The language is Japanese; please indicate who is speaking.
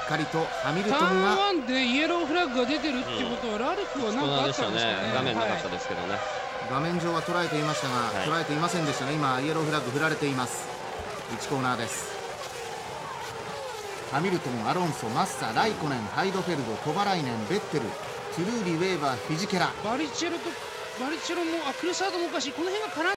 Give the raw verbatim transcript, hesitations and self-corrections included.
Speaker 1: かりとハミルト
Speaker 2: タ
Speaker 1: ンが
Speaker 2: ーンワンでイエローフラッグが出てるっていうことは、ラルクは何かあったんですかね。
Speaker 3: 画面なかったですけどね。
Speaker 1: 画面上は捉えていましたが、
Speaker 3: はい、
Speaker 1: 捉えていませんでしたね。今イエローフラッグ振られています。いちコーナーです。ハミルトン、アロンソ、マッサ、ライコネン、ハイドフェルド、トバライネン、ベッテル、トゥルーリ、ウェーバー、フィジケラ。
Speaker 2: バリチェロとバリチェロもあクルサードもおかしい、この辺が絡ん